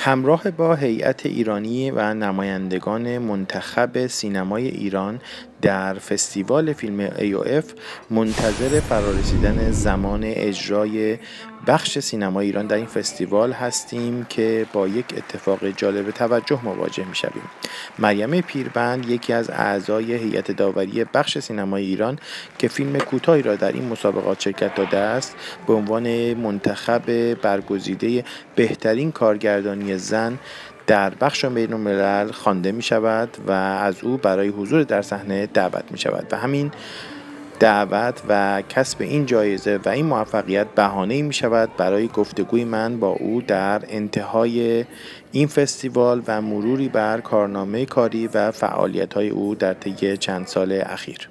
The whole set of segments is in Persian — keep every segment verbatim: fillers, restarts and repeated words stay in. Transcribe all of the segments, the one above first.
همراه با هیئت ایرانی و نمایندگان منتخب سینمای ایران در فستیوال فیلم ای او اف منتظر فرارسیدن زمان اجرای بخش سینمای ایران در این فستیوال هستیم که با یک اتفاق جالب توجه مواجه می‌شویم. مریم پیربند یکی از اعضای هیئت داوری بخش سینمای ایران که فیلم کوتاهی را در این مسابقات شرکت داده است، به عنوان منتخب برگزیده بهترین کارگردانی زن در بخش بین‌الملل خوانده می شود و از او برای حضور در صحنه دعوت می شود و همین دعوت و کسب این جایزه و این موفقیت بهانه‌ای می شود برای گفتگوی من با او در انتهای این فستیوال و مروری بر کارنامه کاری و فعالیت‌های او در طی چند سال اخیر.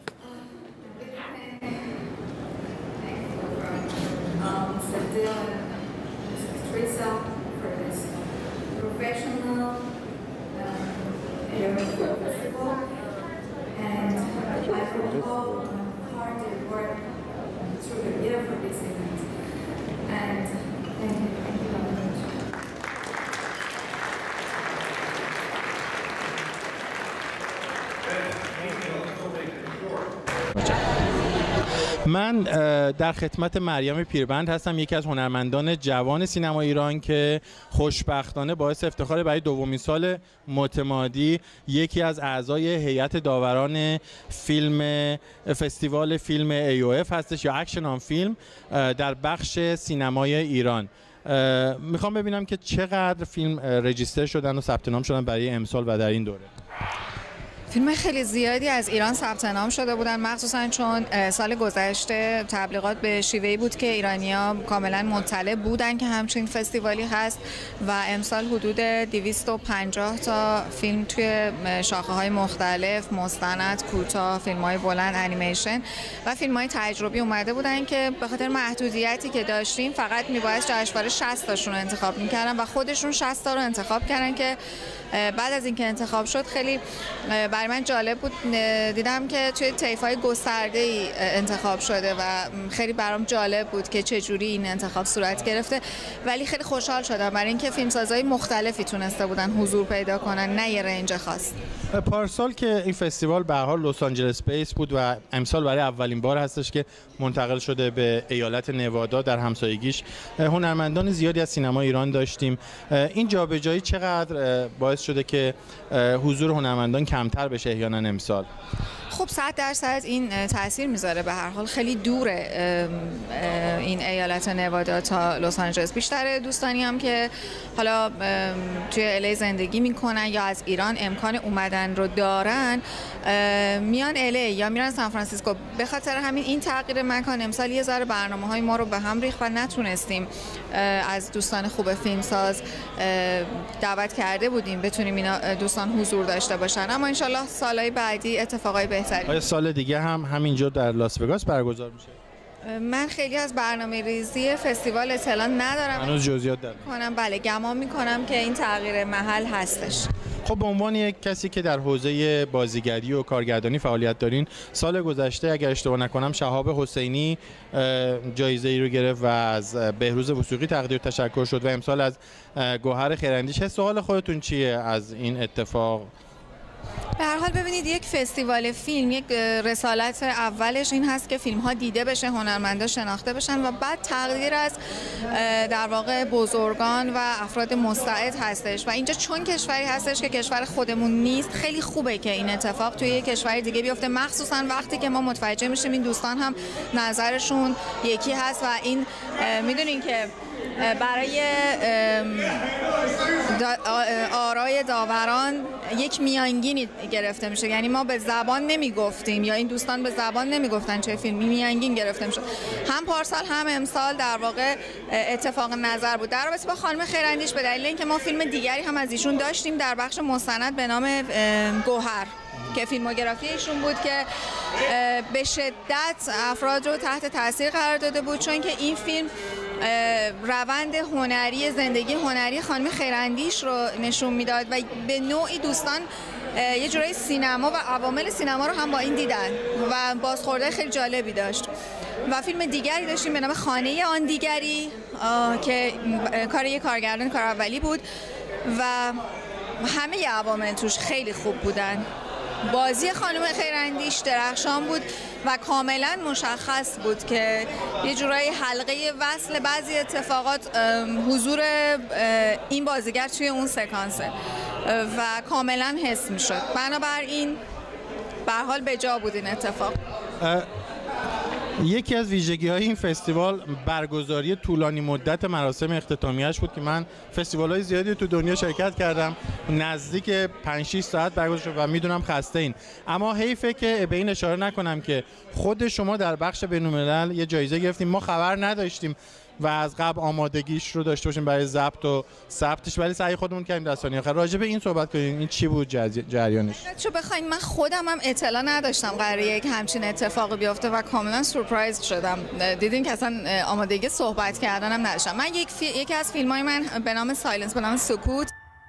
من در خدمت مریم پیربند هستم، یکی از هنرمندان جوان سینما ایران که خوشبختانه باعث افتخار برای دومین سال متمادی یکی از اعضای هیئت داوران فیلم فستیوال فیلم ای او اف هستش یا اکشن آن فیلم در بخش سینمای ایران. میخوام ببینم که چقدر فیلم رجیستر شدن و ثبت نام شدن برای امسال و در این دوره. فیلم خیلی زیادی از ایران ثبت نام شده بودن، مخصوصا چون سال گذشته تبلیغات به شیوهی بود که ایرانی‌ها کاملا مطلع بودن که همچین فستیوالی هست و امسال حدود دویست و پنجاه تا فیلم توی شاخه‌های مختلف، مستند، کوتاه، فیلم‌های بلند، انیمیشن و فیلم‌های تجربی اومده بودن که به خاطر محدودیتی که داشتیم فقط میبایست جشنواره شصت تاشون رو انتخاب می‌کردن و خودشون شصت تا رو انتخاب کردن که بعد از اینکه انتخاب شد خیلی برای من جالب بود. دیدم که توی طیف‌های گسترده‌ای انتخاب شده و خیلی برام جالب بود که چه جوری این انتخاب صورت گرفته، ولی خیلی خوشحال شدم برای اینکه فیلمسازهای مختلفی تونسته بودن حضور پیدا کنن، نه یه رنج خاص. پارسال که این فستیوال به هر حال لس آنجلس بیس بود و امسال برای اولین بار هستش که منتقل شده به ایالت نوادا در همسایگیش، هنرمندان زیادی از سینما ایران داشتیم. این جابجایی چقدر باعث شده که حضور هنرمندان کمتر بشه احیانا امسال؟ خب صد درصد این تاثیر میذاره، به هر حال خیلی دوره این ایالت نوادا تا لس آنجلس. بیشتر دوستانی هم که حالا توی الی زندگی میکنن یا از ایران امکان اومدن رو دارن میان الی یا میرن سان فرانسیسکو. به خاطر همین این تغییر مکان امسال یه ذره برنامه‌های ما رو به هم ریخت و نتونستیم از دوستان خوب فیلمساز دعوت کرده بودیم بتونیم اینا دوستان حضور داشته باشن، اما انشالله سالهای بعدی اتفاقای بهتری. آیا سال دیگه هم همینجور در لاس وگاس برگزار میشه؟ من خیلی از برنامه ریزی فستیوال اطلاع ندارم. هنوز جزئیات دارم. کنم بله، گمان میکنم که این تغییر محل هستش. خب به عنوان یک کسی که در حوزه بازیگری و کارگردانی فعالیت دارین، سال گذشته اگر اشتباه نکنم شهاب حسینی جایزه ای رو گرفت و از بهروز وثوقی تقدیر تشکر شد و امسال از گوهر خیراندیش. سوال خودتون چیه از این اتفاق؟ به هر حال ببینید، یک فستیوال فیلم یک رسالت اولش این هست که فیلم ها دیده بشه، هنرمندا شناخته بشن و بعد تقدیر از در واقع بزرگان و افراد مستعد هستش و اینجا چون کشوری هستش که کشور خودمون نیست، خیلی خوبه که این اتفاق توی یک کشور دیگه بیفته، مخصوصا وقتی که ما متوجه میشیم این دوستان هم نظرشون یکی هست و این میدونین که برای آرای داوران یک میانگینی گرفته میشه، یعنی ما به زبان نمیگفتیم یا این دوستان به زبان نمیگفتن چه فیلمی، میانگین گرفته میشه. هم پارسال هم امسال در واقع اتفاق نظر بود در رابطه با خانم خیراندیش، به دلیل اینکه ما فیلم دیگری هم از ایشون داشتیم در بخش مستند به نام گوهر که فیلموگرافی ایشون بود که به شدت افراد رو تحت تاثیر قرار داده بود، چون که این فیلم روند هنری زندگی هنری خانم خیراندیش رو نشون میداد و به نوعی دوستان یه جورای سینما و عوامل سینما رو هم با این دیدن و بازخورده خیلی جالبی داشت. و فیلم دیگری داشتیم به نام خانه آن دیگری که کار یک کارگردان کار اولی بود و همه ی عوامل توش خیلی خوب بودن. بازی خانم خیراندیش درخشان بود و کاملا مشخص بود که یه جورایی حلقه وصل بعضی اتفاقات حضور این بازیگر توی اون سکانسه و کاملا حس میشد. بنابراین به هر حال به جا بود این اتفاق. یکی از ویژگی‌های این فستیوال برگزاری طولانی مدت مراسم اختتامیه‌اش بود که من فستیوال‌های زیادی تو دنیا شرکت کردم، نزدیک پنج شش ساعت برگزار شد و میدونم خسته این. اما حیفه که به این اشاره نکنم که خود شما در بخش بین‌الملل یه جایزه گرفتیم، ما خبر نداشتیم و از قبل آمادگیش رو داشته باشیم برای ضبط و ثبتش، ولی سعی خودمون کردیم در ثانیه آخر. راجع به این صحبت کنیم، این چی بود جریانش؟ چون بخواید من خودم هم اطلاع نداشتم قراره یک همچین اتفاقی بیفته و کاملا سورپرایز شدم. دیدین که اصلا آمادگی صحبت کردنم نداشتم. من یک فی... یکی از فیلم‌های من به نام سایلنس، به نام سکوت،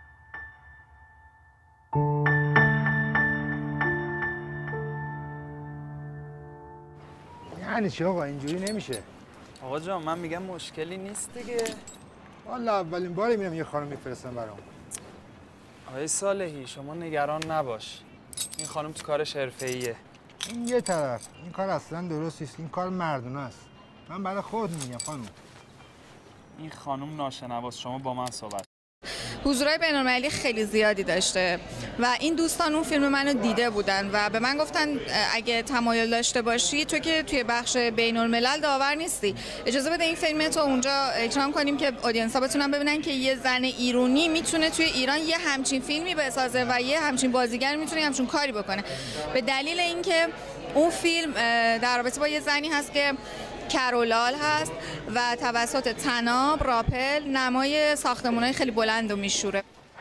یعنی چی آقا اینجوری نمیشه؟ آقا جان من میگم مشکلی نیست دیگه. والا اولین باری میرم یه خانم میفرستم برام. آقای صالحی شما نگران نباش، این خانم تو کارش حرفه‌ایه. این یه طرف، این کار اصلا درست نیست، این کار مردونه است. من برای خود میگم خانم. این خانم ناشنواست، شما با من صحبت. حضورهای بین‌المللی خیلی زیادی داشته و این دوستان اون فیلم منو دیده بودن و به من گفتن اگه تمایل داشته باشی تو که توی بخش بین‌الملل داور نیستی، اجازه بده این فیلم تو اونجا اکرام کنیم که آدینس‌ها بتونن ببینن که یه زن ایرانی میتونه توی ایران یه همچین فیلمی بسازه و یه همچین بازیگر میتونه همچین کاری بکنه. به دلیل اینکه اون فیلم در رابطه با یه زنی هست که کرولال هست و توسط طناب راپل نمای ساختمان‌های خیلی بلند و میشوره.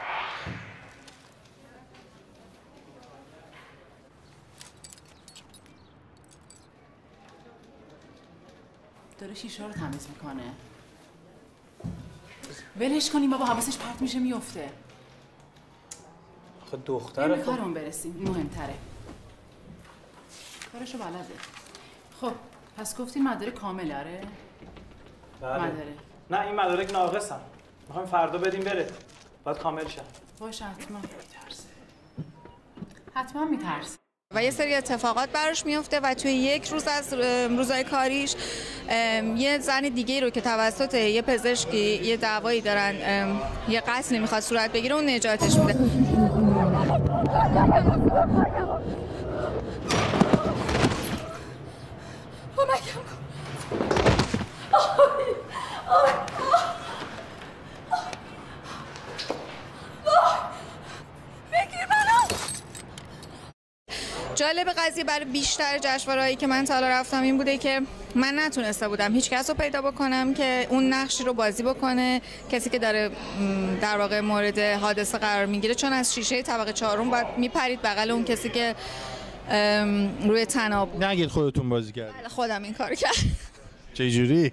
داره شیشه رو تمیز میکنه. ولش کنیم بابا، حواسش پرت میشه میفته. آخه دختره. خب کارم برسیم، این مهمتره. کارشو بلده. خب پس گفتین مدارک کامل آره؟ بله. مدارک. نه این مدارک ناقصن. میخوایم فردا بدیم بره. باید کامل شه. باشه حتما میترسه. حتما میترسه. و یه سری اتفاقات براش میفته و توی یک روز از روزهای کاریش یه زن دیگه رو که توسط یه پزشکی یه دعوایی دارن، یه قتلی میخواد صورت بگیره، اون نجاتش میده. کمکم کن. جالب قضیه برای بیشتر جشنواره‌هایی که من تا حالا رفتم این بوده که من نتونسته بودم هیچ کس رو پیدا بکنم که اون نقشی رو بازی بکنه، کسی که داره در واقع مورد حادثه قرار میگیره، چون از شیشه طبقه چهارم باید میپرید بغل اون کسی که روی طناب. نگید خودتون بازی کردید. خودم این کار کردم. چه جوری؟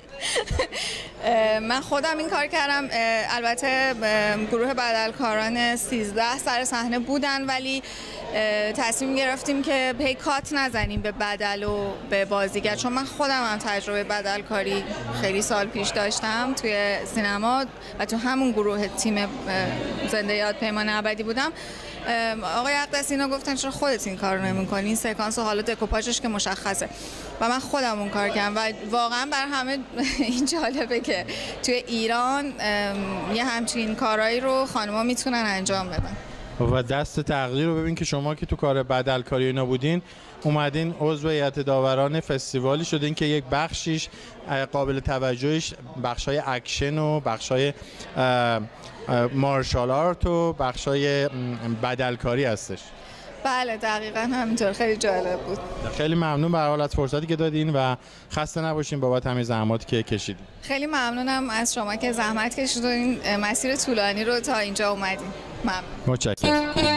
من خودم این کار کردم. البته گروه بدلکاران سیزده سر صحنه بودن ولی تصمیم گرفتیم که پیکات نزنیم به بدل و به بازیگر، چون من خودم هم تجربه بدلکاری خیلی سال پیش داشتم توی سینما و تو همون گروه تیم زنده یاد پیمان ابدی بودم. آقای اقدسی اینا گفتن چرا خودت این کارو نمی‌کنی، این سکانس و حالا دکوپاژش که مشخصه و من خودم اون کار کردم و واقعا بر همه این جالبه که توی ایران یه همچین کارهایی رو خانم‌ها میتونن انجام بدن. و دست تقدیر رو ببین که شما که تو کار بدلکاری اینا بودین اومدین عضو هیئت داوران فستیوالی شدین که یک بخشیش قابل توجهش بخشای اکشن و بخشای مارشال آرت و بخشای بدلکاری هستش. بله دقیقاً همینطور. خیلی جالب بود. خیلی ممنون به هر حال از فرصتی که دادین و خسته نباشین بابت همین زحماتی که کشیدین. خیلی ممنونم از شما که زحمت کشیدین، مسیر طولانی رو تا اینجا اومدین. ممنون. متشکرم.